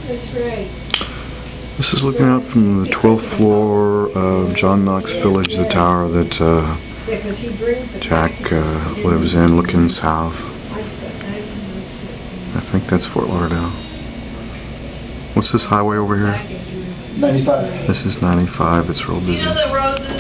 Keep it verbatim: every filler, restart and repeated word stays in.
That's right. This is looking out from the twelfth floor of John Knox Village, the tower that uh, Yeah, 'cause he brings the Jack packages uh, in. lives in, looking south. I thought- I didn't I think that's Fort Lauderdale. What's this highway over here? know. ninety-five. This is ninety-five. It's real busy. You know the roses?